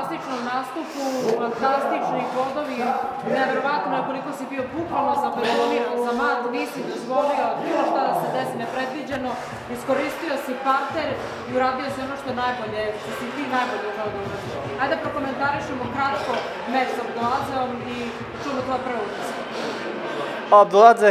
fantastičnom nastupu, fantastični bodovi, neverovatno je koliko si bio bukvalno zabetoniran za mat, nisi dozvolio bilo šta da se desi nepredviđeno, iskoristio si parter i uradio si ono što je najbolje, što si ti najbolje umeo da uradiš. Ajde prokomentarišemo kratko meč sa Abduladzeom i čujemo tvoje prve utiske. Abduladze,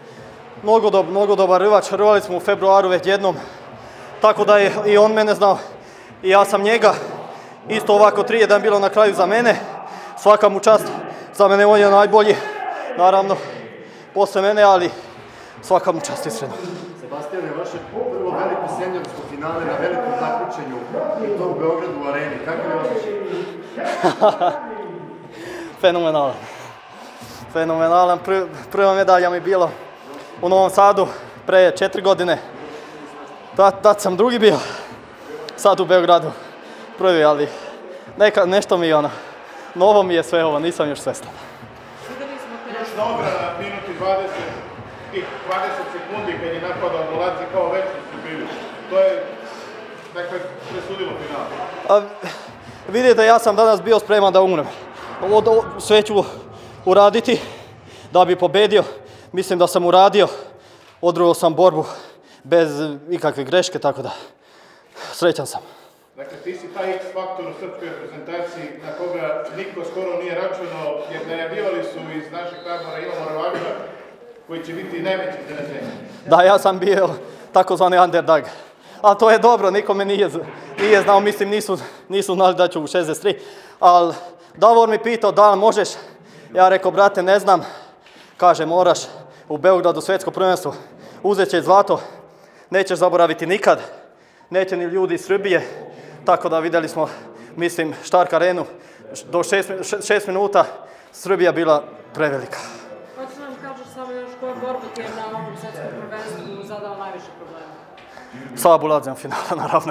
mnogo dobar rvač, rvali smo u februaru već jednom, tako da je i on mene znao i ja sam njega. Isto ovako 3-1 bilo na kraju za mene, svaka mu čast, za mene on je najbolji, naravno, posle mene, ali svaka mu čast iskreno. Sebastian, je vaše prvo veliko senjorsko finale na velikom takmičenju i to u Beogradu u areni, kako je osjećaj? Fenomenalan. Fenomenalan, prva medalja mi bila u Novom Sadu pre 4 godine. Tad sam drugi bio, sad u Beogradu prvi, ali nešto mi je ono, novo mi je sve ovo, nisam još svestan. Još dobra na minuti 20 sekundi kad je napadao Abduladze kao večno su bili. To je, dakle, presudilo finale. Vidite, ja sam danas bio spreman da umrem. Sve ću uraditi da bi pobedio. Mislim da sam uradio, održao sam borbu bez ikakve greške, tako da srećan sam. Dakle, ti si taj X-faktor u srpskoj reprezentaciji na koga niko skoro nije računao, jer najavljivali su iz našeg tabora Ivana Rovagina, koji će biti najveći iznenađenje. Da, ja sam bio takozvani underdog. Ali to je dobro, nikome nije znao, mislim nisu znali da ću u 63. Ali Davor mi pitao da li možeš, ja rekao, brate, ne znam. Kaže, moraš u Beogradu svjetsko prvenstvo, uzet će zlato, nećeš zaboraviti nikad, neće ni ljudi iz Srbije, tako da vidjeli smo, mislim, Štark arenu, do 6 minuta Srbija bila prevelika. Hoću nam kažeš samo još koja borba ti je na ovom svjetskom prvenstvu zadala najviše problema? Sa Abuladzem finala, naravno.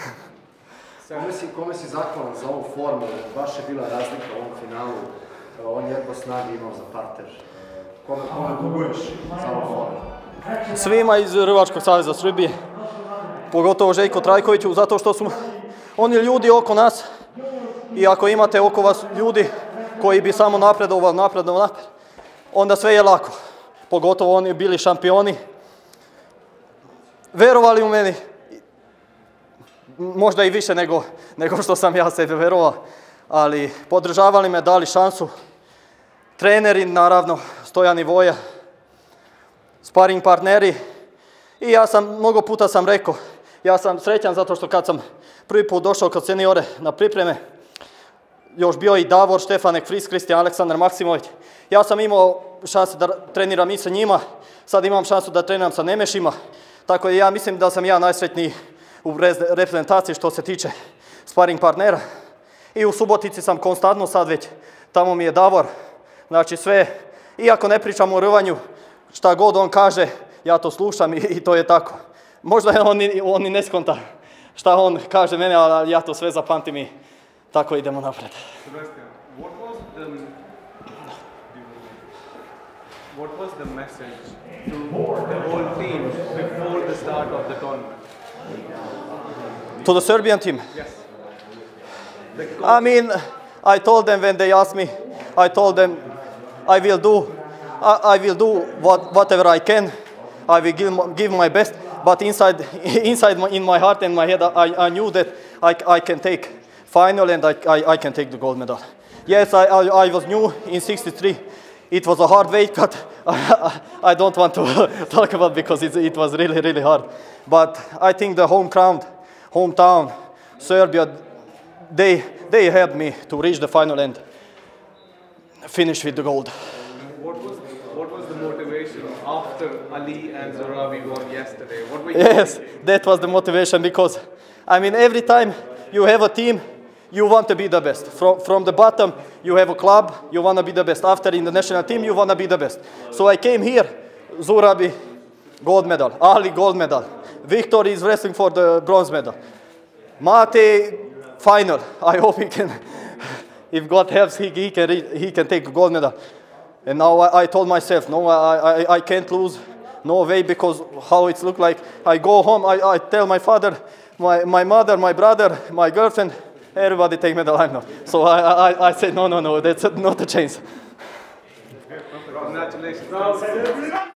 Kome si zahvalan za ovu formu? Baš je bila razlika u ovom finalu, on jedno snage imao za parter. Kome duguješ za ovu formu? Svima iz Rvačkog saveza Srbije, pogotovo Željko Trajkoviću, zato što su oni ljudi oko nas i ako imate oko vas ljudi koji bi samo napredovali, onda sve je lako. Pogotovo oni bili šampioni, verovali u meni, možda i više nego što sam ja sebe verovao, ali podržavali me, dali šansu. Treneri, naravno, Stojan i Voja, sparing partneri i ja sam, mnogo puta sam rekao, ja sam srećan zato što kad sam prvi put došao kod seniore na pripreme, još bio i Davor, Štefanek Fris, Kristijan Aleksandar Maksimović, ja sam imao šanse da treniram i sa njima, sad imam šansu da treniram sa Nemešima, tako da ja mislim da sam ja najsretniji u reprezentaciji što se tiče sparing partnera. I u Subotici sam konstantno sad već, tamo mi je Davor, znači sve, iako ne pričam o rvanju, šta god on kaže, ja to slušam i to je tako. Možda on i ne skonta šta on kaže mene, ali ja to sve zapamtim i tako idemo napred. Sebastian, what was the message to the whole team before the start of the tournament? To the Serbian team? Yes. I mean, I told them when they asked me, I told them I will do whatever I can. I will give my best. But inside in my heart and my head, I knew that I can take final and I can take the gold medal. Yes, I was new in 63. It was a hard weight cut. I don't want to talk about because it was really, really hard. But I think the hometown, Serbia, they helped me to reach the final and finish with the gold. What was the motivation after Ali and Zorabi won yesterday? What were you Yes, thinking? that was the motivation because, I mean, every time you have a team, you want to be the best. From the bottom, you have a club, you want to be the best. After in the national team, you want to be the best. So I came here, Zorabi, gold medal. Ali, gold medal. Victor is wrestling for the bronze medal. Mate, final. I hope he can, if God helps, he can take a gold medal. And now I told myself, no, I can't lose. No way, because how it looked like. I go home, I tell my father, my mother, my brother, my girlfriend, everybody take me the limelight. So I said, no, that's not the chance. Congratulations.